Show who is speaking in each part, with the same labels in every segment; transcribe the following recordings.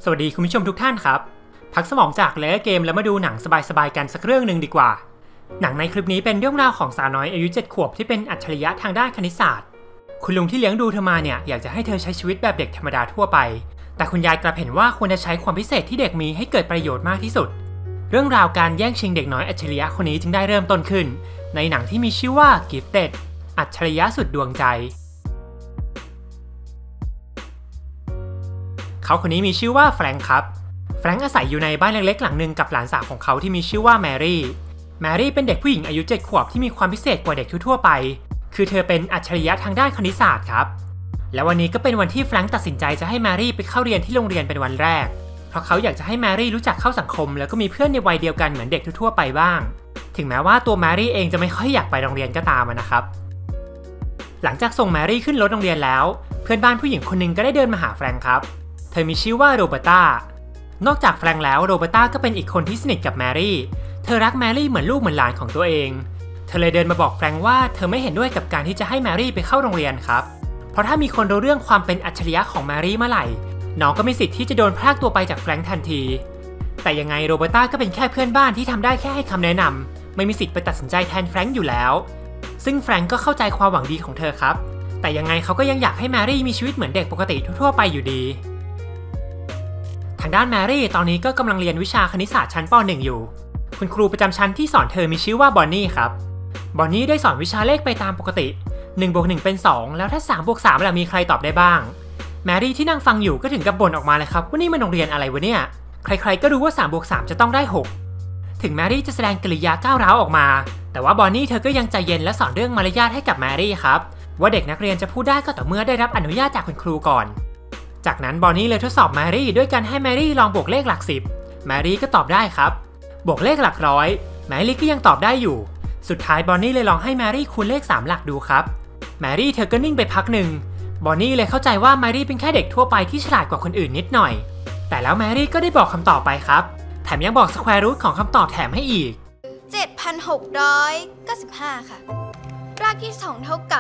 Speaker 1: สวัสดีคุณผู้ชมทุกท่านครับพักสมองจากเล่นเกมแล้วมาดูหนังสบายๆกันสักเรื่องหนึ่งดีกว่าหนังในคลิปนี้เป็นเรื่องราวของสาวน้อยอายุ7 ขวบที่เป็นอัจฉริยะทางด้านคณิตศาสตร์คุณลุงที่เลี้ยงดูเธอมาเนี่ยอยากจะให้เธอใช้ชีวิตแบบเด็กธรรมดาทั่วไปแต่คุณยายกลับเห็นว่าควรจะใช้ความพิเศษที่เด็กมีให้เกิดประโยชน์มากที่สุดเรื่องราวการแย่งชิงเด็กน้อยอัจฉริยะคนนี้จึงได้เริ่มต้นขึ้นในหนังที่มีชื่อว่า Gifted อัจฉริยะสุดดวงใจเขาคนนี้มีชื่อว่าแฟรงค์ครับแฟรงค์อาศัยอยู่ในบ้านเล็กๆหลังหนึ่งกับหลานสาวของเขาที่มีชื่อว่าแมรี่เป็นเด็กผู้หญิงอายุ7 ขวบที่มีความพิเศษกว่าเด็กทั่วๆไปคือเธอเป็นอัจฉริยะทางด้านคณิตศาสตร์ครับและวันนี้ก็เป็นวันที่แฟรงค์ตัดสินใจจะให้แมรี่ไปเข้าเรียนที่โรงเรียนเป็นวันแรกเพราะเขาอยากจะให้แมรี่รู้จักเข้าสังคมแล้วก็มีเพื่อนในวัยเดียวกันเหมือนเด็กทั่วๆไปบ้างถึงแม้ว่าตัวแมรี่เองจะไม่ค่อยอยากไปโรงเรียนก็ตามนะครับหลังจากส่งแมรี่ขึ้นรถโรงเรียนแล้วเพื่อนบ้านผู้หญิงคนนึงก็ได้เดินมาหาแฟรงค์ครับเธอมีชื่อว่าโรเบร์ต้านอกจากแฟรงค์แล้วโรเบร์ต้าก็เป็นอีกคนที่สนิทกับแมรี่เธอรักแมรี่เหมือนลูกเหมือนหลานของตัวเองเธอเลยเดินมาบอกแฟรงค์ว่าเธอไม่เห็นด้วยกับการที่จะให้แมรี่ไปเข้าโรงเรียนครับเพราะถ้ามีคนรู้เรื่องความเป็นอัจฉริยะของแมรี่เมื่อไหร่น้องก็มีสิทธิ์ที่จะโดนพรากตัวไปจากแฟรงค์ทันทีแต่ยังไงโรเบร์ต้าก็เป็นแค่เพื่อนบ้านที่ทำได้แค่ให้คำแนะนำไม่มีสิทธิ์ไปตัดสินใจแทนแฟรงค์อยู่แล้วซึ่งแฟรงค์ก็เข้าใจความหวังดีของเธอครับแต่ยังไงเขาก็ยังอยากให้แมรี่มีชีวิตเหมือนเด็กปกติทั่วไปอยู่ดีทางด้านแมรี่ตอนนี้ก็กำลังเรียนวิชาคณิตศาสตร์ชั้นป .1 อยู่คุณครูประจำชั้นที่สอนเธอมีชื่อว่าบอนนี่ครับบอนนี่ได้สอนวิชาเลขไปตามปกติ1+1 เป็น2แล้วถ้า3+3ล่ะมีใครตอบได้บ้างแมรี่ที่นั่งฟังอยู่ก็ถึงกับบ่นออกมาเลยครับว่านี่มันโรงเรียนอะไรวะเนี่ยใครๆก็รู้ว่า3+3จะต้องได้6ถึงแมรี่จะแสดงกริยาก้าวร้าวออกมาแต่ว่าบอนนี่เธอก็ยังใจเย็นและสอนเรื่องมารยาทให้กับแมรี่ครับว่าเด็กนักเรียนจะพูดได้ก็ต่อเมื่อได้รับอนุญาตจากคุณครูก่อนจากนั้นบอนนี่เลยทดสอบแมรี่ด้วยการให้แมรี่ลองบวกเลขหลัก10แมรี่ก็ตอบได้ครับบวกเลขหลักร้อยแมรี่ก็ยังตอบได้อยู่สุดท้ายบอนนี่เลยลองให้แมรี่คูณเลข3หลักดูครับแมรี่เธอก็นิ่งไปพักหนึ่งบอนนี่เลยเข้าใจว่าแมรี่เป็นแค่เด็กทั่วไปที่ฉลาดกว่าคนอื่นนิดหน่อยแต่แล้วแมรี่ก็ได้บอกคำตอบไปครับแถมยังบอกสแควร์รูทของคำตอบแถมให้อีก
Speaker 2: 7,695 ค่ะรากที่2เท่ากับ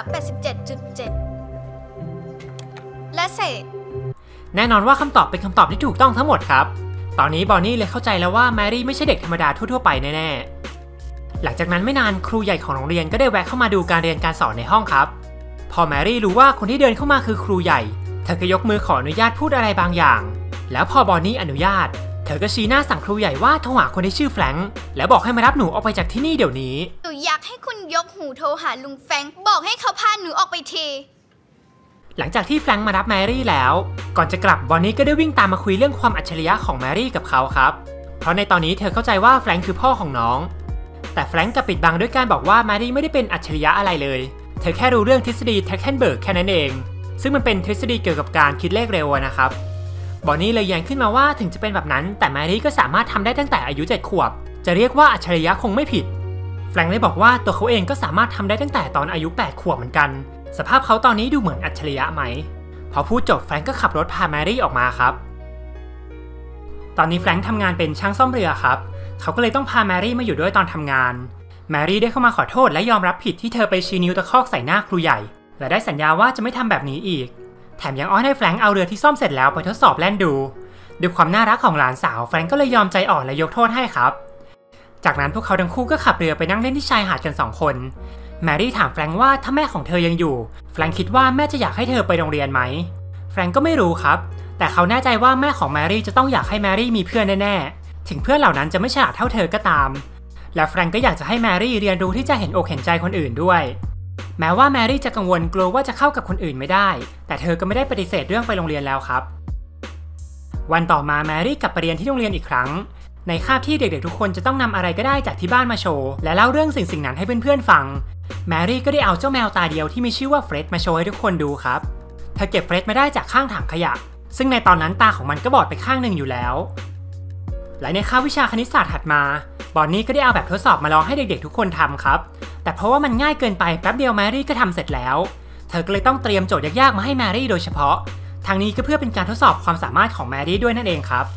Speaker 2: 87.7 และเศษ
Speaker 1: แน่นอนว่าคำตอบเป็นคำตอบที่ถูกต้องทั้งหมดครับตอนนี้บอนนี่เลยเข้าใจแล้วว่าแมรี่ไม่ใช่เด็กธรรมดาทั่วๆไปแน่ๆหลังจากนั้นไม่นานครูใหญ่ของโรงเรียนก็ได้แวะเข้ามาดูการเรียนการสอนในห้องครับพอแมรี่รู้ว่าคนที่เดินเข้ามาคือครูใหญ่เธอก็ยกมือขออนุญาตพูดอะไรบางอย่างแล้วพอบอนนี่อนุญาตเธอก็ชี้หน้าสั่งครูใหญ่ว่าโทรหาคนที่ชื่อแฟรงค์แล้วบอกให้มารับหนูออกไปจากที่นี่เดี๋ยวนี้
Speaker 2: หนูอยากให้คุณยกหูโทรหาลุงแฟรงค์บอกให้เขาพาหนูออกไปที
Speaker 1: หลังจากที่แฟรงค์มารับแมรี่แล้วก่อนจะกลับบอนนี่ก็ได้วิ่งตามมาคุยเรื่องความอัจฉริยะของแมรี่กับเขาครับเพราะในตอนนี้เธอเข้าใจว่าแฟรงค์คือพ่อของน้องแต่แฟรงค์กลับปิดบังด้วยการบอกว่าแมรี่ไม่ได้เป็นอัจฉริยะอะไรเลยเธอแค่รู้เรื่องทฤษฎีแทคเคนเบิร์กแค่นั้นเองซึ่งมันเป็นทฤษฎีเกี่ยวกับการคิดเลขเร็วนะครับบอนนี่เลยแย้งขึ้นมาว่าถึงจะเป็นแบบนั้นแต่แมรี่ก็สามารถทำได้ตั้งแต่อายุ7 ขวบจะเรียกว่าอัจฉริยะคงไม่ผิดแฟรงค์เลยบอกว่าตัวเขาเองก็สามารถทำได้ตั้งแต่ตอนอายุ8 ขวบเหมือนกันสภาพเขาตอนนี้ดูเหมือนอัจฉริยะไหมพอพูดจบแฟรงค์ก็ขับรถพาแมรี่ออกมาครับตอนนี้แฟรงค์ทำงานเป็นช่างซ่อมเรือครับเขาก็เลยต้องพาแมรี่มาอยู่ด้วยตอนทำงานแมรี่ได้เข้ามาขอโทษและยอมรับผิดที่เธอไปชี้นิ้วตะคอกใส่หน้าครูใหญ่และได้สัญญาว่าจะไม่ทำแบบนี้อีกแถมยังอ้อนให้แฟรงค์เอาเรือที่ซ่อมเสร็จแล้วไปทดสอบแล่นดูด้วยความน่ารักของหลานสาวแฟรงค์ก็เลยยอมใจอ่อนและยกโทษให้ครับจากนั้นพวกเขาทั้งคู่ก็ขับเรือไปนั่งเล่นที่ชายหาดกัน2 คนแมรี่ถามแฟรงค์ว่าถ้าแม่ของเธอยังอยู่แฟรงค์คิดว่าแม่จะอยากให้เธอไปโรงเรียนไหมแฟรงค์ก็ไม่รู้ครับแต่เขาแน่ใจว่าแม่ของแมรี่จะต้องอยากให้แมรี่มีเพื่อนแน่ๆถึงเพื่อนเหล่านั้นจะไม่ฉลาดเท่าเธอก็ตามและแฟรงค์ก็อยากจะให้แมรี่เรียนรู้ที่จะเห็นอกเห็นใจคนอื่นด้วยแม้ว่าแมรี่จะกังวลกลัวว่าจะเข้ากับคนอื่นไม่ได้แต่เธอก็ไม่ได้ปฏิเสธเรื่องไปโรงเรียนแล้วครับวันต่อมาแมรี่กลับไปเรียนที่โรงเรียนอีกครั้งในคาบที่เด็กๆทุกคนจะต้องนำอะไรก็ได้จากที่บ้านมาโชว์และเล่าเรื่องสิ่งนั้นให้เพื่อนๆฟังแมรี่ก็ได้เอาเจ้าแมวตาเดียวที่มีชื่อว่าเฟร็ดมาโชว์ให้ทุกคนดูครับเธอเก็บเฟร็ดมาได้จากข้างถังขยะซึ่งในตอนนั้นตาของมันก็บอดไปข้างหนึ่งอยู่แล้วและในคาบวิชาคณิตศาสตร์ถัดมาบอนนี่ก็ได้เอาแบบทดสอบมาลองให้เด็กๆทุกคนทำครับแต่เพราะว่ามันง่ายเกินไปแป๊บเดียวแมรี่ก็ทำเสร็จแล้วเธอก็เลยต้องเตรียมโจทย์ยากๆมาให้แมรี่โดยเฉพาะทางนี้ก็เพื่อเป็นการทดสอบความสามารถของแมรี่ด้วยนั่นเองครับ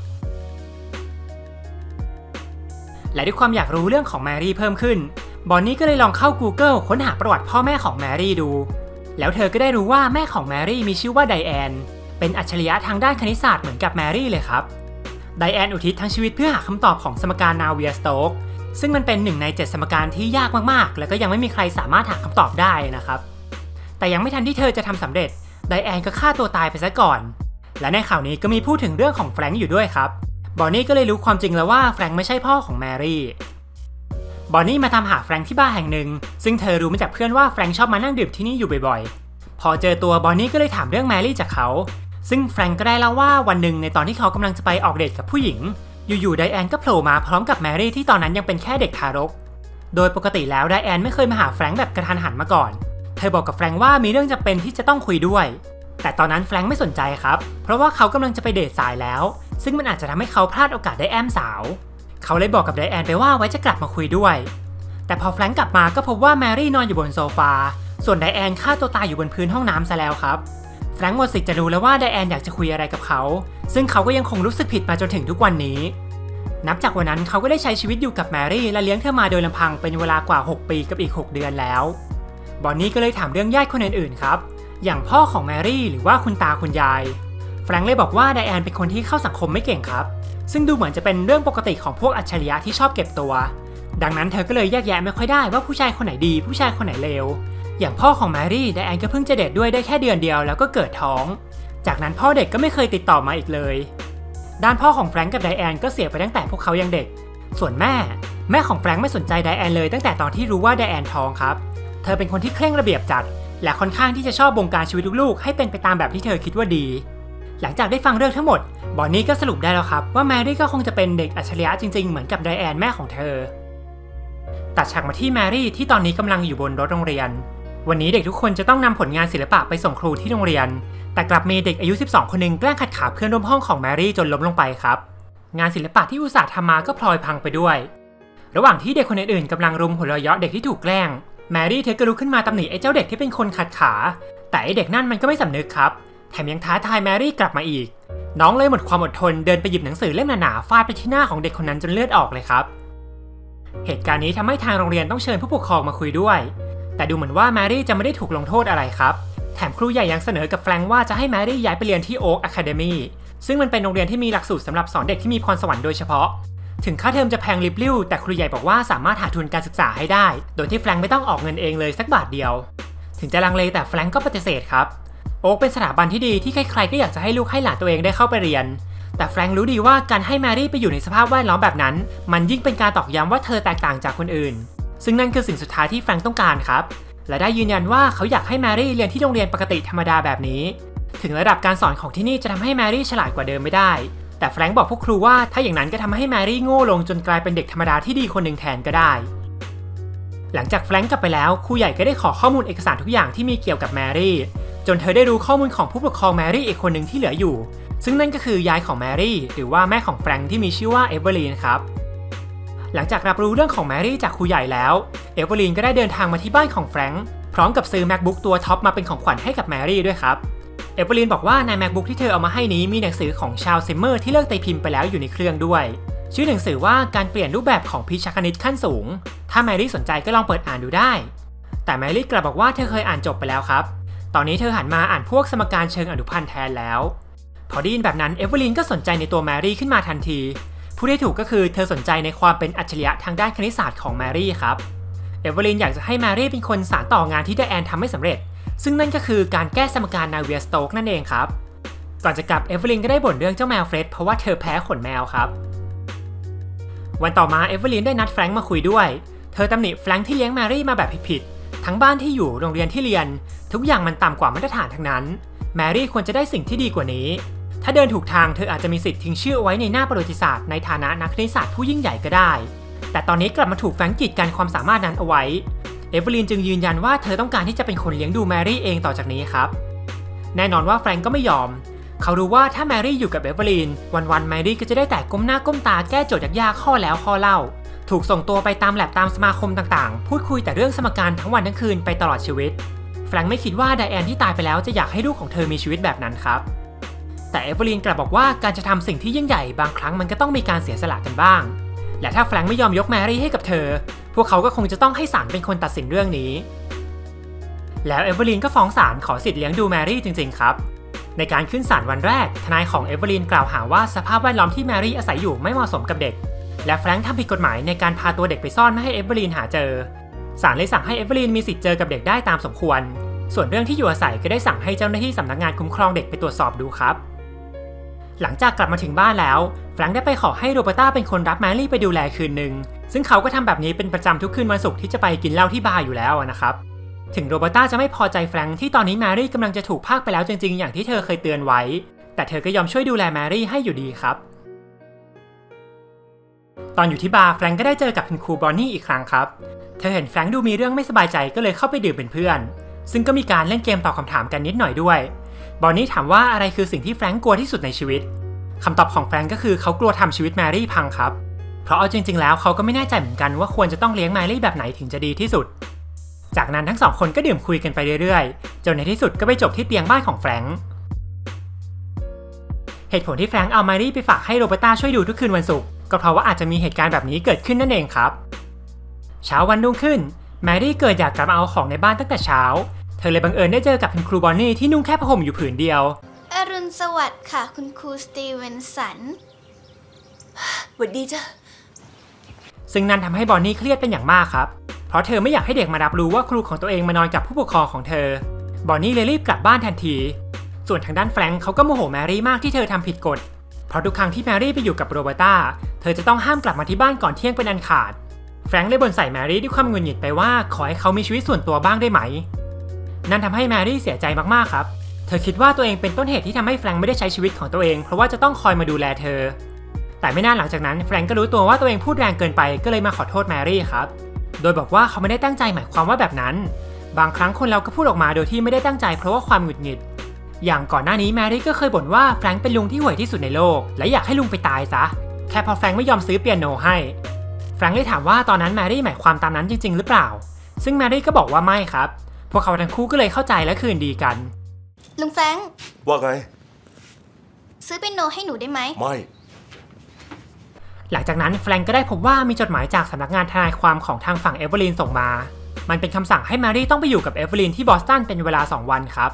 Speaker 1: และด้วยความอยากรู้เรื่องของแมรี่เพิ่มขึ้นบอนนี่ก็เลยลองเข้า Google ค้นหาประวัติพ่อแม่ของแมรี่ดูแล้วเธอก็ได้รู้ว่าแม่ของแมรี่มีชื่อว่าไดแอนเป็นอัจฉริยะทางด้านคณิตศาสตร์เหมือนกับแมรี่เลยครับไดแอนอุทิศทั้งชีวิตเพื่อหาคำตอบของสมการนาเวียร์สโต๊กซึ่งมันเป็น1 ใน 7 สมการที่ยากมากๆแล้วก็ยังไม่มีใครสามารถหาคำตอบได้นะครับแต่ยังไม่ทันที่เธอจะทำสำเร็จไดแอนก็ฆ่าตัวตายไปซะก่อนและในข่าวนี้ก็มีพูดถึงเรื่องของแฟรงค์อยู่ด้วยครับบอนนี่ก็เลยรู้ความจริงแล้วว่าแฟรงค์ไม่ใช่พ่อของแมรี่บอนนี่มาตามหาแฟรงค์ที่บาร์แห่งหนึ่งซึ่งเธอรู้มาจากเพื่อนว่าแฟรงค์ชอบมานั่งดื่มที่นี่อยู่บ่อยๆพอเจอตัวบอนนี่ก็เลยถามเรื่องแมรี่จากเขาซึ่งแฟรงค์ก็ได้เล่าว่าวันหนึ่งในตอนที่เขากำลังจะไปออกเดทกับผู้หญิงอยู่ๆไดแอนก็โผล่มาพร้อมกับแมรี่ที่ตอนนั้นยังเป็นแค่เด็กทารกโดยปกติแล้วไดแอนไม่เคยมาหาแฟรงค์แบบกระทันหันมาก่อนเธอบอกกับแฟรงค์ว่ามีเรื่องจำเป็นที่จะต้องคุยด้วยแต่ตอนนั้นแฟรงค์ไม่สนใจครับเพราะว่าเขากำลังจะไปเดทสายแล้วซึ่งมันอาจจะทำให้เขาพลาดโอกาสได้แอมสาวเขาเลยบอกกับไดแอนไปว่าไว้จะกลับมาคุยด้วยแต่พอแฟรงค์กลับมาก็พบว่าแมรี่นอนอยู่บนโซฟาส่วนไดแอนฆ่าตัวตายอยู่บนพื้นห้องน้ำซะแล้วครับแฟรงค์หมดสิทธิ์จะรู้แล้วว่าไดแอนอยากจะคุยอะไรกับเขาซึ่งเขาก็ยังคงรู้สึกผิดมาจนถึงทุกวันนี้นับจากวันนั้นเขาก็ได้ใช้ชีวิตอยู่กับแมรี่และเลี้ยงเธอมาโดยลำพังเป็นเวลากว่า6 ปีกับอีก6 เดือนแล้วบอนนี่ก็เลยถามเรื่องญาติคนอื่นๆครับอย่างพ่อของแมรี่หรือว่าคุณตาคุณยายแฟรงค์เลยบอกว่าไดแอนเป็นคนที่เข้าสังคมไม่เก่งครับซึ่งดูเหมือนจะเป็นเรื่องปกติของพวกอัจฉริยะที่ชอบเก็บตัวดังนั้นเธอก็เลยแยกแยะไม่ค่อยได้ว่าผู้ชายคนไหนดีผู้ชายคนไหนเลวอย่างพ่อของแมรี่ไดแอนก็เพิ่งจะเดทด้วยได้แค่เดือนเดียวแล้วก็เกิดท้องจากนั้นพ่อเด็กก็ไม่เคยติดต่อมาอีกเลยด้านพ่อของแฟรงค์กับไดแอนก็เสียไปตั้งแต่พวกเขายังเด็กส่วนแม่ของแฟรงค์ไม่สนใจไดแอนเลยตั้งแต่ตอนที่รู้ว่าไดแอนท้องครับเธอเป็นคนที่เคร่งระเบียบจัดและค่อนข้างที่จะชอบบงการชีวิตลูกๆให้เป็นไปตามแบบที่เธอคิดว่าดีหลังจากได้ฟังเรื่องทั้งหมดบอนนี่ก็สรุปได้แล้วครับว่าแมรี่ก็คงจะเป็นเด็กอัจฉริยะจริงๆเหมือนกับไดแอนแม่ของเธอตัดฉากมาที่แมรี่ที่ตอนนี้กำลังอยู่บนรถโรงเรียนวันนี้เด็กทุกคนจะต้องนำผลงานศิลปะไปส่งครูที่โรงเรียนแต่กลับมีเด็กอายุ12คนหนึ่งแกล้งขัดขาเพื่อนร่วมห้องของแมรี่จนล้มลงไปครับงานศิลปะที่อุตส่าห์ทำมาก็พลอยพังไปด้วยระหว่างที่เด็กคนอื่นๆกำลังรุมหัวเราะเยาะเด็กที่ถูกแกล้งแมรี่เธอก็ลุกขึ้นมาตำหนิไอ้เจ้าเด็กที่เป็นคนขัดขาแต่ไอ้เด็กนั่นมันก็ไม่สำนึกครับแถมยังท้าทายแมรี่กลับมาอีกน้องเลยหมดความอดทนเดินไปหยิบหนังสือเล่มหนาๆฟาดไปที่หน้าของเด็กคนนั้นจนเลือดออกเลยครับเหตุการณ์นี้ทำให้ทางโรงเรียนต้องเชิญผู้ปกครองมาคุยด้วยแต่ดูเหมือนว่าแมรี่จะไม่ได้ถูกลงโทษอะไรครับแถมครูใหญ่ยังเสนอกับแฟรงค์ว่าจะให้แมรี่ย้ายไปเรียนที่โอ๊กอะคาเดมี่ซึ่งมันเป็นโรงเรียนที่มีหลักสูตรสำหรับสอนเด็กที่มีพรสวรรค์โดยเฉพาะถึงค่าเทอมจะแพงลิบลิ่วแต่ครูใหญ่บอกว่าสามารถหาทุนการศึกษาให้ได้โดยที่แฟรงค์ไม่ต้องออกเงินเองเลยสักบาทเดียวถึงจะลังเลแต่แฟรงค์ก็ปฏิเสธครับโอ๊กเป็นสถาบันที่ดีที่ใครๆก็อยากจะให้ลูกให้หลานตัวเองได้เข้าไปเรียนแต่แฟรงค์รู้ดีว่าการให้แมรี่ไปอยู่ในสภาพแวดล้อมแบบนั้นมันยิ่งเป็นการตอกย้ำว่าเธอแตกต่างจากคนอื่นซึ่งนั่นคือสิ่งสุดท้ายที่แฟรงค์ต้องการครับและได้ยืนยันว่าเขาอยากให้แมรี่เรียนที่โรงเรียนปกติธรรมดาแบบนี้ถึงระดับการสอนของที่นี่จะทำให้แมรี่ฉลาดกว่าเดิมไม่ได้แต่แฟรงค์บอกพวกครูว่าถ้าอย่างนั้นก็ทำให้แมรี่โง่ลงจนกลายเป็นเด็กธรรมดาที่ดีคนหนึ่งแทนก็ได้หลังจากแฟรงค์กลับไปแล้วครูใหญ่ก็ได้ขอข้อมูลเอกสารทุกอย่างที่มีเกี่ยวกับแมรี่จนเธอได้รู้ข้อมูลของผู้ปกครองแมรี่อีกคนหนึ่งที่เหลืออยู่ซึ่งนั่นก็คือยายของแมรี่หรือว่าแม่ของแฟรงค์ที่มีชื่อว่าเอเวอร์ลีนครับหลังจากรับรู้เรื่องของแมรี่จากครูใหญ่แล้วเอเวอร์ลีนก็ได้เดินทางมาที่บ้านของแฟรงค์พร้อมกับซื้อ MacBook ตัวท็อปมาเป็นของขวัญให้กับแมรี่ด้วยครับเอเวอร์ลีนบอกว่าใน MacBook ที่เธอเอามาให้นี้มีหนังสือของชาร์ลส์ซิมเมอร์ที่เลิกตีพิมพ์ไปแล้วอยู่ในเครื่องด้วยชื่อหนังสือว่าการเปลี่ยนรูปแบบของพิชคณิตขั้นสูงถ้าแมรี่สนใจก็ลองเปิดอ่านดูได้แต่แมรี่กลับบอกว่าเธอเคยอ่านจบไปแล้วครับตอนนี้เธอหันมาอ่านพวกสมการเชิงอนุพันธ์แทนแล้วพอได้ยินแบบนั้นเอเวอร์ลีนก็สนใจในตัวแมรี่ขึ้นมาทันทีพูดได้ถูกก็คือเธอสนใจในความเป็นอัจฉริยะทางด้านคณิตศาสตร์ของแมรี่ครับเอเวอร์ลีนอยากจะให้แมรี่เป็นคนสานต่องานที่ไดแอนทำไม่สำเร็จซึ่งนั่นก็คือการแก้สมการนาเวียร์สโต๊กนั่นเองครับก่อนจะกลับเอเวอร์ลีนก็ได้บ่นเรื่องเจ้าแมวเฟร็ดเพราะว่าเธอแพ้ขนแมวครับวันต่อมาเอเวอร์ลีนได้นัดแฟรงค์มาคุยด้วยเธอตำหนิแฟรงค์ที่เลี้ยงแมรี่มาแบบผิดๆทั้งบ้านที่อยู่โรงเรียนที่เรียนทุกอย่างมันต่ำกว่ามาตรฐานทั้งนั้นแมรี่ควรจะได้สิ่งที่ดีกว่านี้ถ้าเดินถูกทางเธออาจจะมีสิทธิ์ทิ้งชื่อเอาไว้ในหน้าประวัติศาสตร์ในฐานะนักคณิตศาสตร์ผู้ยิ่งใหญ่ก็ได้แต่ตอนนี้กลับมาถูกแฟรงค์กีดกันความสามารถนั้นเอาไว้เอเวอร์ลีนจึงยืนยันว่าเธอต้องการที่จะเป็นคนเลี้ยงดูแมรี่เองต่อจากนี้ครับแน่นอนว่าแฟรงค์ก็ไม่ยอมเขารู้ว่าถ้าแมรี่อยู่กับเอเวอร์ลีนวันๆแมรี่ก็จะได้แต่ก้มหน้าก้มตาแก้โจทย์ยากๆข้อแล้วข้อเล่าถูกส่งตัวไปตามแลบตามสมาคมต่างๆพูดคุยแต่เรื่องสมการทั้งวันทั้งคืนไปตลอดชีวิตแฟรงค์ไม่คิดว่าไดแอนที่ตายไปแล้วจะอยากให้ลูกของเธอมีชีวิตแบบนั้นครับแต่เอเวอร์ลีนกลับบอกว่าการจะทำสิ่งที่ยิ่งใหญ่บางครั้งมันก็ต้องมีการเสียสละกันบ้างและถ้าแฟรงค์ไม่ยอมยกแมรี่ให้กับเธอพวกเขาก็คงจะต้องให้ศาลเป็นคนตัดสินเรื่องนี้แล้วเอเวอร์ลีนก็ฟ้องศาลขอสิทธิ์เลี้ยงดูแมรี่จริงๆครับในการขึ้นศาลวันแรกทนายของเอเวอรีนกล่าวหาว่าสภาพแวดล้อมที่แมรี่อาศัยอยู่ไม่เหมาะสมกับเด็กและแฟรงค์ทำผิดกฎหมายในการพาตัวเด็กไปซ่อนไม่ให้เอเวอรีนหาเจอศาลเลยสั่งให้เอเวอรีนมีสิทธิ์เจอกับเด็กได้ตามสมควรส่วนเรื่องที่อยู่อาศัยก็ได้สั่งให้เจ้าหน้าที่สำนักงานคุ้มครองเด็กไปตรวจสอบดูครับหลังจากกลับมาถึงบ้านแล้วแฟรงค์ได้ไปขอให้โรเบร์ต้าเป็นคนรับแมรี่ไปดูแลคืนหนึ่งซึ่งเขาก็ทำแบบนี้เป็นประจำทุกคืนวันศุกร์ที่จะไปกินเหล้าที่บาร์อยู่แล้วนะครับถึงโรเบร์ต้าจะไม่พอใจแฟรงค์ที่ตอนนี้แมรี่กำลังจะถูกพากไปแล้วจริงๆอย่างที่เธอเคยเตือนไว้แต่เธอก็ยอมช่วยดูแลแมรี่ให้อยู่ดีครับตอนอยู่ที่บาร์แฟรงค์ก็ได้เจอกับคุณครูบอนนี่อีกครั้งครับเธอเห็นแฟรงค์ดูมีเรื่องไม่สบายใจก็เลยเข้าไปดื่มเป็นเพื่อนซึ่งก็มีการเล่นเกมตอบคำถามกันนิดหน่อยด้วยบอนนี่ถามว่าอะไรคือสิ่งที่แฟรงค์กลัวที่สุดในชีวิตคำตอบของแฟรงค์ก็คือเขากลัวทำชีวิตแมรี่พังครับเพราะเอาจริงๆแล้วเขาก็ไม่แน่ใจเหมือนกันว่าควรจะต้องเลี้ยงแมรี่แบบไหนถึงจะดีที่สุดจากนั้นทั้งสองคนก็ดื่มคุยกันไปเรื่อยๆจนในที่สุดก็ไปจบที่เตียงบ้านของแฟรงค์เหตุผลที่แฟรงค์เอาแมรี่ไปฝากให้โรเบร์ต้าช่วยดูทุกคืนวันศุกร์ก็เพราะว่าอาจจะมีเหตุการณ์แบบนี้เกิดขึ้นนั่นเองครับเช้าวันรุ่งขึ้นแมรี่เกิดอยากกลับมาเอาของในบ้านตั้งแต่เช้าเธอเลยบังเอิญได้เจอกับคุณครูบอนนี่ที่นุ่งแค่ผ้าห่มอยู่ผืนเดียว
Speaker 2: อรุณสวัสดิ์ค่ะคุณครูสตีเวนสัน
Speaker 3: สวัสดีจ้ะ
Speaker 1: ซึ่งนั่นทำให้บอนนี่เครียดเป็นอย่างมากครับเพราะเธอไม่อยากให้เด็กมารับรู้ว่าครูของตัวเองมานอนกับผู้ปกครองของเธอบอนนี่เลยรีบกลับบ้านทันทีส่วนทางด้านแฟรงค์เขาก็โมโหแมรี่มากที่เธอทำผิดกฎเพราะทุกครั้งที่แมรี่ไปอยู่กับโรเบร์ต้าเธอจะต้องห้ามกลับมาที่บ้านก่อนเที่ยงเป็นอันขาดแฟรงค์เลยบ่นใส่แมรี่ด้วยความหงุดหงิดไปว่าขอให้เขามีชีวิตส่วนตัวบ้างได้ไหมนั่นทำให้แมรี่เสียใจมากๆครับเธอคิดว่าตัวเองเป็นต้นเหตุที่ทำให้แฟรงค์ไม่ได้ใช้ชีวิตของตัวเองเพราะว่าจะต้องคอยมาดูแลเธอแต่ไม่นานหลังจากนั้นแฟรงค์ก็รู้ตัวว่าตัวเองพูดแรงเกินไปก็เลยมาขอโทษแมรี่ครับโดยบอกว่าเขาไม่ได้ตั้งใจหมายความว่าแบบนั้นบางครั้งคนเราก็พูดออกมาโดยที่ไม่ได้ตั้งใจเพราะว่าความหงุดหงิดอย่างก่อนหน้านี้แมรี่ก็เคยบ่นว่าแฟรงค์เป็นลุงที่ห่วยที่สุดในโลกและอยากให้ลุงไปตายซะแค่พอแฟรงค์ไม่ยอมซื้อเปียโนให้แฟรงค์เลยถามว่าตอนนั้นแมรี่หมายความตามนั้นจริงๆหรือเปล่าซึ่งแมรี่ก็บอกว่าไม่ครับพวกเขาทั้งคู่ก็เลยเข้าใจและคืนดีกัน
Speaker 2: ลุงแฟรงค์
Speaker 4: ว่าไง
Speaker 2: ซื้อเปียโนให้หนูได้ไหม
Speaker 4: ไม่
Speaker 1: หลังจากนั้นแฟรงค์ก็ได้พบว่ามีจดหมายจากสำนักงานทนายความของทางฝั่งเอเวอรีนส่งมามันเป็นคำสั่งให้แมรี่ต้องไปอยู่กับเอเวอรีนที่บอสตันเป็นเวลา2 วันครับ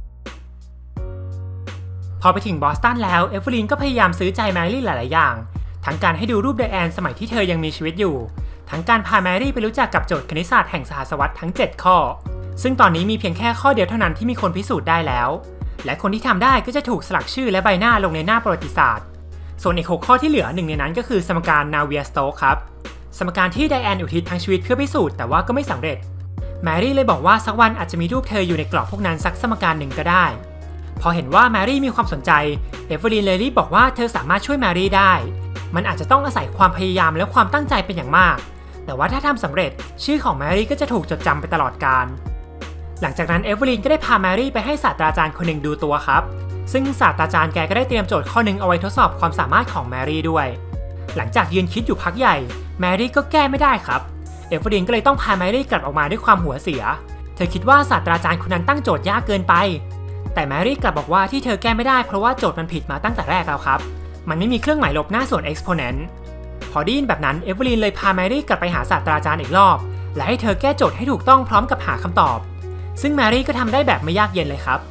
Speaker 1: พอไปถึงบอสตันแล้วเอเวอรีนก็พยายามซื้อใจแมรี่หลายๆอย่างทั้งการให้ดูรูปไดแอนสมัยที่เธอยังมีชีวิตอยู่ทั้งการพาแมรี่ไปรู้จักกับโจทย์คณิตศาสตร์แห่งสหศตวรรษทั้ง7ข้อซึ่งตอนนี้มีเพียงแค่ข้อเดียวเท่านั้นที่มีคนพิสูจน์ได้แล้วและคนที่ทำได้ก็จะถูกสลักชื่อและใบหน้าลงในหน้าประวัติศาสตร์ส่วนอีก6ข้อที่เหลือหนึ่งในนั้นก็คือสมการนาเวียสโตกครับสมการที่ไดแอนอุทิศทั้งชีวิตเพื่อพิสูจน์แต่ว่าก็ไม่สำเร็จแมรี่เลยบอกว่าสักวันอาจจะมีรูปเธออยู่ในกรอบพวกนั้นสักสมการหนึ่งก็ได้พอเห็นว่าแมรี่มีความสนใจเอเวอรีนเลยรีบบอกว่าเธอสามารถช่วยแมรี่ได้มันอาจจะต้องอาศัยความพยายามและความตั้งใจเป็นอย่างมากแต่ว่าถ้าทำสำเร็จชื่อของแมรี่ก็จะถูกจดจำไปตลอดกาลหลังจากนั้นเอเวอรีนก็ได้พาแมรี่ไปให้ศาสตราจารย์คนหนึ่งดูตัวครับซึ่งศาสตราจารย์แกก็ได้เตรียมโจทย์ข้อนึงเอาไว้ทดสอบความสามารถของแมรี่ด้วยหลังจากยืนคิดอยู่พักใหญ่แมรี่ก็แก้ไม่ได้ครับเอเวอรีนก็เลยต้องพาแมรี่กลับออกมาด้วยความหัวเสียเธอคิดว่าศาสตราจารย์คนนั้นตั้งโจทย์ยากเกินไปแต่แมรี่กลับบอกว่าที่เธอแก้ไม่ได้เพราะว่าโจทย์มันผิดมาตั้งแต่แรกแล้วครับมันไม่มีเครื่องหมายลบหน้าส่วน exponent พอได้ยินแบบนั้นเอเวอรีนเลยพาแมรี่กลับไปหาศาสตราจารย์อีกรอบและให้เธอแก้โจทย์ให้ถูกต้องพร้อมกับหาคำตอบซึ่งแมรี่ก็ทำได้แบบไม่ยากเย็นเลยครับ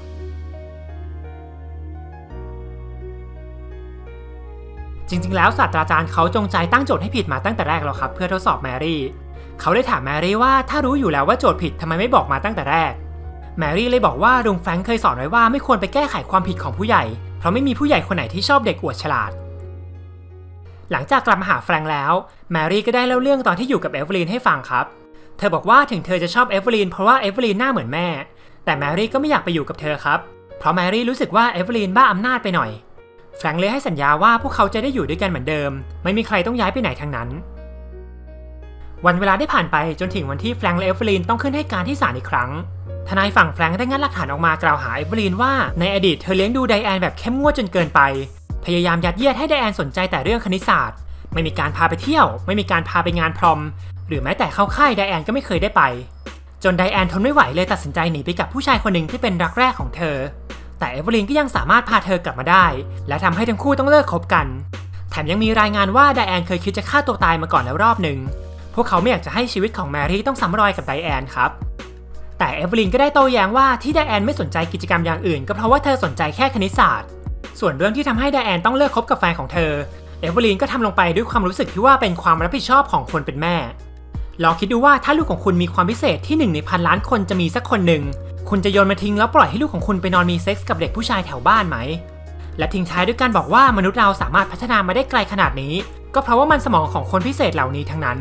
Speaker 1: จริงๆแล้วศาสตราจารย์เขาจงใจตั้งโจทย์ให้ผิดมาตั้งแต่แรกแล้วครับเพื่อทดสอบแมรี่เขาได้ถามแมรี่ว่าถ้ารู้อยู่แล้วว่าโจทย์ผิดทำไมไม่บอกมาตั้งแต่แรกแมรี่เลยบอกว่าลุงแฟรงค์เคยสอนไว้ว่าไม่ควรไปแก้ไขความผิดของผู้ใหญ่เพราะไม่มีผู้ใหญ่คนไหนที่ชอบเด็กอวดฉลาดหลังจากกลับมาหาแฟรงค์แล้วแมรี่ก็ได้เล่าเรื่องตอนที่อยู่กับเอเวอรีนให้ฟังครับเธอบอกว่าถึงเธอจะชอบเอเวอรีนเพราะว่าเอเวอรีนหน้าเหมือนแม่แต่แมรี่ก็ไม่อยากไปอยู่กับเธอครับเพราะแมรี่รู้สึกว่าเอเวอรีนบ้าอำนาจไปหน่อยแฟรงค์เลยให้สัญญาว่าพวกเขาจะได้อยู่ด้วยกันเหมือนเดิมไม่มีใครต้องย้ายไปไหนทั้งนั้นวันเวลาได้ผ่านไปจนถึงวันที่แฟรงค์และเอเวอรีนต้องขึ้นให้การที่ศาลอีกครั้งทนายฝั่งแฟรงค์ได้งัดหลักฐานออกมากล่าวหาเอเวอรีนว่าในอดีตเธอเลี้ยงดูไดแอนแบบเข้มงวดจนเกินไปพยายามยัดเยียดให้ไดแอนสนใจแต่เรื่องคณิตศาสตร์ไม่มีการพาไปเที่ยวไม่มีการพาไปงานพรอมหรือแม้แต่เข้าค่ายไดแอนก็ไม่เคยได้ไปจนไดแอนทนไม่ไหวเลยตัดสินใจหนีไปกับผู้ชายคนหนึ่งที่เป็นรักแรกของเธอแต่เอเวอรีนก็ยังสามารถพาเธอกลับมาได้และทำให้ทั้งคู่ต้องเลิกคบกันแถมยังมีรายงานว่าไดแอนเคยคิดจะฆ่าตัวตายมาก่อนแล้วรอบหนึ่งพวกเขาไม่อยากจะให้ชีวิตของแมรี่ต้องซ้ำรอยกับไดแอนครับแแต่เอเวอร์ลีนก็ได้โต้แย้งว่าที่ไดแอนไม่สนใจกิจกรรมอย่างอื่นก็เพราะว่าเธอสนใจแค่คณิตศาสตร์ส่วนเรื่องที่ทำให้ไดแอนต้องเลิกคบกับแฟนของเธอเอเวอร์ลีนก็ทำลงไปด้วยความรู้สึกที่ว่าเป็นความรับผิดชอบของคนเป็นแม่ลองคิดดูว่าถ้าลูกของคุณมีความพิเศษที่1 ใน 1,000 ล้านคนจะมีสักคนหนึ่งคุณจะโยนมาทิ้งแล้วปล่อยให้ลูกของคุณไปนอนมีเซ็กส์กับเด็กผู้ชายแถวบ้านไหมและทิ้งท้ายด้วยการบอกว่ามนุษย์เราสามารถพัฒนามาได้ไกลขนาดนี้ก็เพราะว่ามันสมองของคนพิเศษเหล่านี้ทั้งนั้น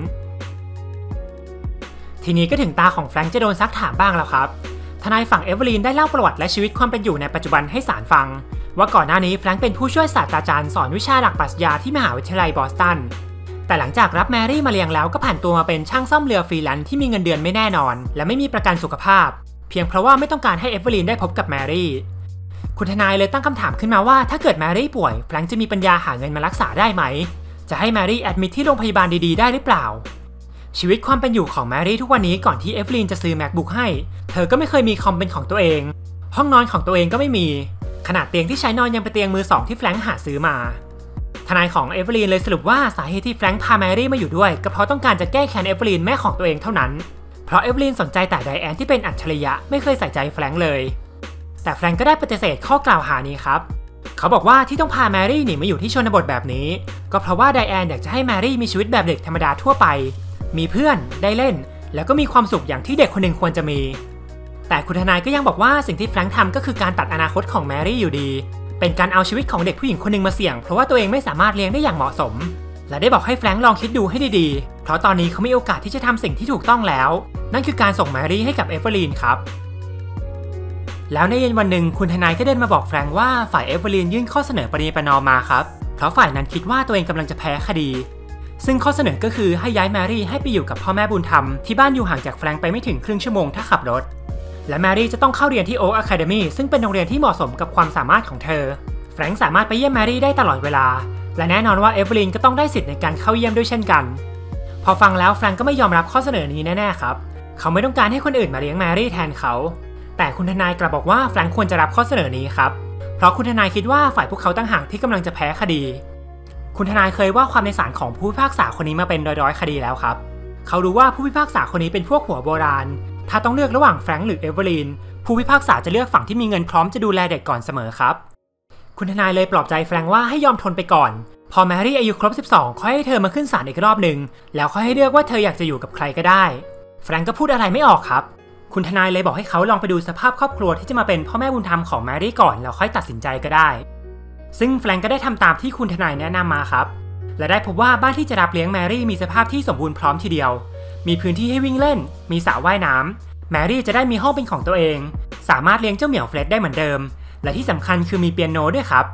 Speaker 1: ทีนี้ก็ถึงตาของแฟรงค์จะโดนซักถามบ้างแล้วครับทนายฝั่งเอเวอร์ลีนได้เล่าประวัติและชีวิตความเป็นอยู่ในปัจจุบันให้ศาลฟังว่าก่อนหน้านี้แฟรงค์เป็นผู้ช่วยศาสตราจารย์สอนวิชาหลักปรัชญาที่มหาวิทยาลัยบอสตันแต่หลังจากรับแมรี่มาเลี้ยงแล้วก็ผ่านตัวมาเป็นช่างซ่อมเรือฟรีแลนซ์ที่มีเงินเดือนไม่แน่นอนและไม่มีประกันสุขภาพเพียงเพราะว่าไม่ต้องการให้เอเวอร์ลีนได้พบกับแมรี่คุณทนายเลยตั้งคำถามขึ้นมาว่าถ้าเกิดแมรี่ป่วยแฟรงค์จะมีปัญญาหาเงินมารักษาได้ไหมจะให้แมรี่แอดมิทที่โรงพยาบาลดีๆได้หรือเปล่าชีวิตความเป็นอยู่ของแมรี่ทุกวันนี้ก่อนที่เอเวอร์ลีนจะซื้อ MacBook ให้เธอก็ไม่เคยมีคอมเป็นของตัวเองห้องนอนของตัวเองก็ไม่มีขนาดเตียงที่ใช้นอนยังเป็นเตียงมือ2ที่แฟรงค์หาซื้อมาทนายของเอเวอร์ลีนเลยสรุปว่าสาเหตุที่แฟรงค์พาแมรี่มาอยู่ด้วยก็เพราะต้องการจะแก้แค้นเอเวอร์ลีนแม่ของตัวเองเท่านั้นเพราะเอเวอร์ลีนสนใจแต่ไดแอนที่เป็นอัจฉริยะไม่เคยใส่ใจแฟรงค์เลยแต่แฟรงค์ก็ได้ปฏิเสธข้อกล่าวหานี้ครับเขาบอกว่าที่ต้องพาแมรี่หนีมาอยู่ที่ชนบทแบบนี้ก็เพราะว่าไดแอนอยากจะให้แมรี่มีชีวิตแบบเด็กธรรมดาทั่วไปมีเพื่อนได้เล่นแล้วก็มีความสุขอย่างที่เด็กคนหนึ่งควรจะมีแต่คุณทนายก็ยังบอกว่าสิ่งที่แฟรงค์ทำก็คือการตัดอนาคตของแมรี่อยู่ดีเป็นการเอาชีวิตของเด็กผู้หญิงคนหนึ่งมาเสี่ยงเพราะว่าตัวเองไม่สามารถเลี้ยงได้อย่างเหมาะสมและได้บอกให้แฟรงค์ลองคิดดูให้ดีๆเพราะตอนนี้เขามีโอกาสที่จะทำสิ่งที่ถูกต้องแล้วนั่นคือการส่งแมรี่ให้กับเอเวอร์ลีนครับแล้วในเย็นวันหนึ่งคุณทนายก็เดินมาบอกแฟรงค์ว่าฝ่ายเอเวอร์ลีนยื่นข้อเสนอประนีประนอมมาครับเพราะฝ่ายนั้นคิดว่าตัวเองกำลังจะแพ้คดีซึ่งข้อเสนอก็คือให้ย้ายแมรี่ให้ไปอยู่กับพ่อแม่บุญธรรมที่บ้านอยู่ห่างจากแฟรงค์ไปไม่ถึงครึ่งชั่วโมงถ้าขับรถและแมรี่จะต้องเข้าเรียนที่ Oak Academy ซึ่งเป็นโรงเรียนที่เหมาะสมกับความสามารถของเธอแฟรงค์สามารถไปเยี่ยมแมรี่ได้ตลอดเวลาและแน่นอนว่าเอเวอร์ลีนก็ต้องได้สิทธิ์ในการเข้าเยี่ยมด้วยเช่นกันพอฟังแล้วแฟรงค์ก็ไม่ยอมรับข้อเสนอนี้แน่ๆครับเขาไม่ต้องการให้คนอื่นมาเลี้ยงแมรี่แทนเขาแต่คุณทนายกลับบอกว่าแฟรงค์ควรจะรับข้อเสนอนี้ครับเพราะคุณทนายคิดว่าฝ่ายพวกเขาต่างหากที่กำลังจะแพ้คดีคุณทนายเคยว่าความในศาลของผู้พิพากษาคนนี้มาเป็นร้อยๆคดีแล้วครับเขารู้ว่าผู้พิพากษาคนนี้เป็นพวกหัวโบราณถ้าต้องเลือกระหว่างแฟรงค์หรือเอเวอร์ลีนผู้พิพากษาจะเลือกฝั่งที่มีเงินพร้อมจะดูแลเด็กก่อนเสมอครับคุณทนายเลยปลอบใจแฟรงค์ว่าให้ยอมทนไปก่อนพอแมรี่อายุครบ12ค่อยให้เธอมาขึ้นศาลอีกรอบหนึ่งแล้วค่อยให้เลือกว่าเธออยากจะอยู่กับใครก็ได้แฟรงค์ก็พูดอะไรไม่ออกครับคุณทนายเลยบอกให้เขาลองไปดูสภาพครอบครัวที่จะมาเป็นพ่อแม่บุญธรรมของแมรี่ก่อนแล้วค่อยตัดสินใจก็ได้ซึ่งแฟรงค์ก็ได้ทำตามที่คุณทนายแนะนำมาครับและได้พบว่าบ้านที่จะรับเลี้ยงแมรี่มีสภาพที่สมบูรณ์พร้อมทีเดียวมีพื้นที่ให้วิ่งเล่นมีสระว่ายน้ำแมรี่จะได้มีห้องเป็นของตัวเองสามารถเลี้ยงเจ้าเหมียวเฟร็ดได้เหมือนเดิมและที่สำคัญคือมีเปียโนด้วยครับ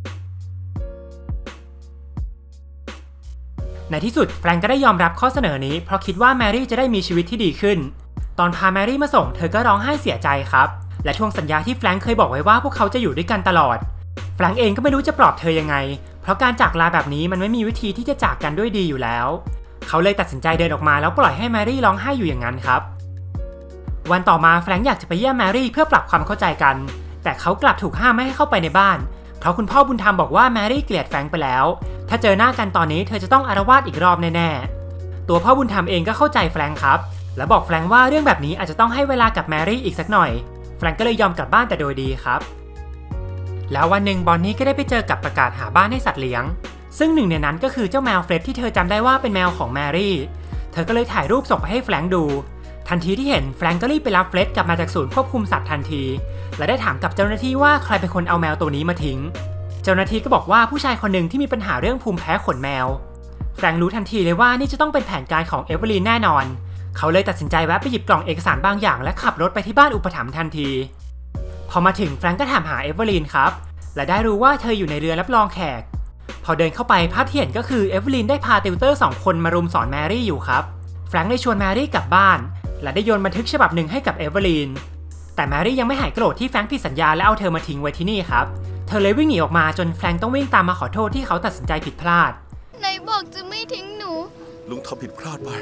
Speaker 1: ในที่สุดแฟรงค์ก็ได้ยอมรับข้อเสนอนี้เพราะคิดว่าแมรี่จะได้มีชีวิตที่ดีขึ้นตอนพาแมรี่มาส่งเธอก็ร้องไห้เสียใจครับและทวงสัญญาที่แฟรงค์เคยบอกไว้ว่าพวกเขาจะอยู่ด้วยกันตลอดแฟรงค์เองก็ไม่รู้จะปลอบเธอยังไงเพราะการจากลาแบบนี้มันไม่มีวิธีที่จะจากกันด้วยดีอยู่แล้วเขาเลยตัดสินใจเดินออกมาแล้วปล่อยให้แมรี่ร้องไห้อยู่อย่างนั้นครับวันต่อมาแฟรงค์อยากจะไปเยี่ยมแมรี่เพื่อปรับความเข้าใจกันแต่เขากลับถูกห้ามไม่ให้เข้าไปในบ้านเพราะคุณพ่อบุญธรรมบอกว่าแมรี่เกลียดแฟรงค์ไปแล้วถ้าเจอหน้ากันตอนนี้เธอจะต้องอาละวาดอีกรอบแน่ๆตัวพ่อบุญธรรมเองก็เข้าใจแฟรงค์ครับและบอกแฟรงค์ว่าเรื่องแบบนี้อาจจะต้องให้เวลากับแมรี่อีกสักหน่อยแฟรงค์ก็เลยยอมกลับบ้านแต่โดยดีครับแล้ววันหนึ่งบอนนี่ก็ได้ไปเจอกับประกาศหาบ้านให้สัตว์เลี้ยงซึ่งหนึ่งในนั้นก็คือเจ้าแมวเฟร็ดที่เธอจำได้ว่าเป็นแมวของแมรี่เธอก็เลยถ่ายรูปส่งไปให้แฟรงค์ดูทันทีที่เห็นแฟรงค์ก็รีบไปรับเฟร็ดกลับมาจากศูนย์ควบคุมสัตว์ทันทีและได้ถามกับเจ้าหน้าที่ว่าใครเป็นคนเอาแมวตัวนี้มาทิ้งเจ้าหน้าที่ก็บอกว่าผู้ชายคนหนึ่งที่มีปัญหาเรื่องภูมิแพ้ขนแมวแฟรงค์รู้ทันทีเลยว่านี่จะต้องเป็นแผนการของเอเวอร์ลีนแน่นอนเขาเลยตัดสินใจแวะไปหยิบกล่องเอกสารบางอย่างและขับรถไปที่บ้านอุปถัมภ์ทันทีพอมาถึงแฟรงค์ก็ถามหาเอเวอร์ลีนครับและได้รู้ว่าเธออยู่ในเรือรับรองแขกพอเดินเข้าไปภาพที่เห็นก็คือเอเวอร์ลีนได้พาติวเตอร์2คนมารุมสอนแมรี่อยู่ครับแฟรงค์ได้ชวนแมรี่กลับบ้านและได้โยนบันทึกฉบับหนึ่งให้กับเอเวอร์ลีนแต่แมรี่ยังไม่หายโกรธที่แฟรงค์ผิดสัญญาและเอาเธอมาทิ้งไว้ที่นี่ครับเธอเลยวิ่งหนีออกมาจนแฟรงค์ต้องวิ่งตามมาขอโทษที่เขาตัดสินใจผิดพลาด
Speaker 2: ไหนบอกจะไม่ทิ้งหนู
Speaker 4: ลุงทำผิดพลาดไป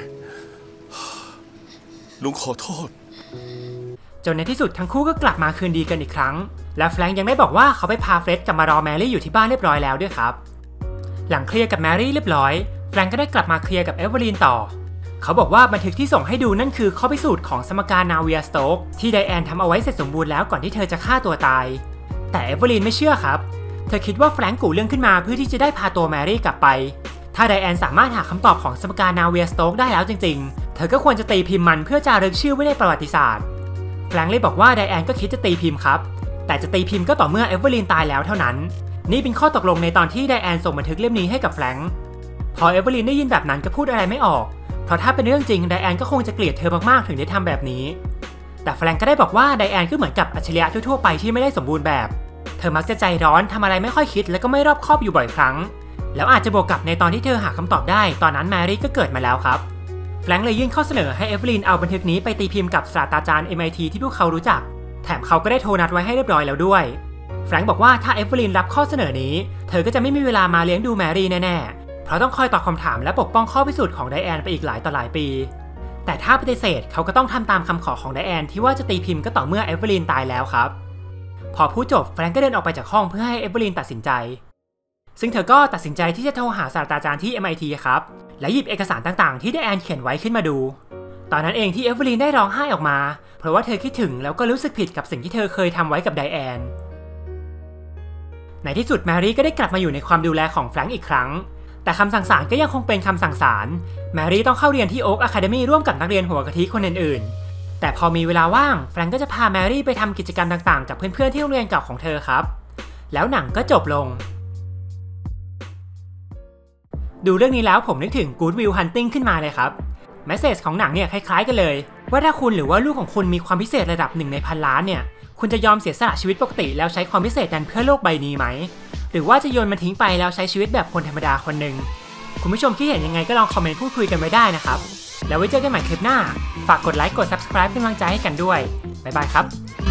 Speaker 4: ลุงขอโทษ
Speaker 1: จนในที่สุดทั้งคู่ก็กลับมาคืนดีกันอีกครั้งและแฟรงค์ยังได้บอกว่าเขาไปพาเฟร็ดกลับมารอแมรี่อยู่ที่บ้านเรียบร้อยแล้วด้วยครับหลังเคลียร์กับแมรี่เรียบร้อยแฟรงค์ก็ได้กลับมาเคลียร์กับเอเวอร์ลีนต่อเขาบอกว่าบันทึกที่ส่งให้ดูนั่นคือข้อพิสูจน์ของสมการนาเวียสโต๊กที่ไดแอนทำเอาไว้เสร็จสมบูรณ์แล้วก่อนที่เธอจะฆ่าตัวตายแต่เอเวอร์ลีนไม่เชื่อครับเธอคิดว่าแฟรงก์กุเรื่องขึ้นมาเพื่อที่จะได้พาตัวแมรี่กลับไปถ้าไดแอนสามารถหาคำตอบของสมการนาเวียสโต๊กได้แล้วจริงๆเธอก็ควรจะตีพิมพ์มันเพื่อจารึกชื่อไว้ในประวัติศาสตร์แฟรงก์เลยบอกว่าไดแอนก็คิดจะตีพิมพ์ครับแต่จะตีพิมพ์ก็ต่อเมื่อเอเวอร์ลีนตายแล้วเท่านั้นนี่เป็นข้อตกลงในตอนที่ไดแอนส่งบันทึกเล่มนี้ให้กับแฟรงก์พอเอเวอร์ลีนได้ยินแบบนั้นก็พูดอะไรไม่ออกเพราะถ้าเป็นเรื่องจริงไดแอนก็คงจะเกลียดเธอมากๆถึงได้ทำแบบนี้แต่แฟรงก์ก็ได้บอกว่าไดแอนก็เหมือนกับอัจฉริยะทั่วๆไปที่ไม่ได้สมบูรณ์แบบเธอมักจะใจร้อนทำอะไรไม่ค่อยคิดและก็ไม่รอบคอบอยู่บ่อยครั้งแล้วอาจจะบวกกับในตอนที่เธอหาคำตอบได้ตอนนั้นแมรี่ก็เกิดมาแล้วครับแฟรงก์เลยยื่นข้อเสนอให้เอเวอร์ลีนเอาบันทึกนี้ไปตีพิมพ์กับศาสตราจารย์ MIT ที่พวกเขารู้จักแถมเขาก็ได้โทรนัดไว้ให้เรียบร้อยแล้วด้วยแฟรงก์บอกว่าถ้าเอเวอร์ลีนรับข้อเสนอนี้เธอก็จะไม่มีเวลามาเลี้ยงดูแมรี่แน่ๆเพราะต้องคอยตอบคำถามและปกป้องข้อพิสูจน์ของไดแอนไปอีกหลายต่อหลายปีแต่ถ้าปฏิเสธเขาก็ต้องทำตามคำขอของไดแอนที่ว่าจะตีพิมพ์ก็ต่อเมื่อเอเวอร์ลีนตายแล้วครับพอพูดจบแฟรงก์ก็เดินออกไปจากห้องเพื่อให้เอเวอร์ลีนตัดสินใจซึ่งเธอก็ตัดสินใจที่จะโทรหาศาสตราจารย์ที่ MIT ครับและหยิบเอกสารต่างๆที่ไดแอนเขียนไว้ขึ้นมาดูตอนนั้นเองที่เอเวอร์ลีนได้ร้องไห้ออกมาเพราะว่าเธอคิดถึงแล้วก็รู้สึกผิดกับสิ่งที่เธอเคยทำไว้กับไดแอนในที่สุดแมรี่ก็ได้กลับมาอยู่ในความดูแลของแฟรงก์อีกครั้งแต่คำสั่งศาลก็ยังคงเป็นคำสั่งศาลแมรี่ต้องเข้าเรียนที่โอ๊กอะคาเดมี่ร่วมกับนักเรียนหัวกะทิคนอื่นๆแต่พอมีเวลาว่างแฟรงก์ก็จะพาแมรี่ไปทำกิจกรรมต่างๆกับเพื่อนๆที่โรงเรียนเก่าของเธอครับแล้วหนังก็จบลงดูเรื่องนี้แล้วผมนึกถึง Good Will Hunting ขึ้นมาเลยครับแมสเสจของหนังเนี่ยคล้ายๆกันเลยว่าถ้าคุณหรือว่าลูกของคุณมีความพิเศษระดับ1 ใน 1,000 ล้านเนี่ยคุณจะยอมเสียสละชีวิตปกติแล้วใช้ความพิเศษนั้นเพื่อโลกใบนี้ไหมหรือว่าจะโยนมันทิ้งไปแล้วใช้ชีวิตแบบคนธรรมดาคนหนึ่งคุณผู้ชมคิดเห็นยังไงก็ลองคอมเมนต์พูดคุยกันไว้ได้นะครับแล้วไว้เจอกันใหม่คลิปหน้าฝากกดไลค์กด Subscribe เป็นกำลังใจให้กันด้วยบ๊ายบายครับ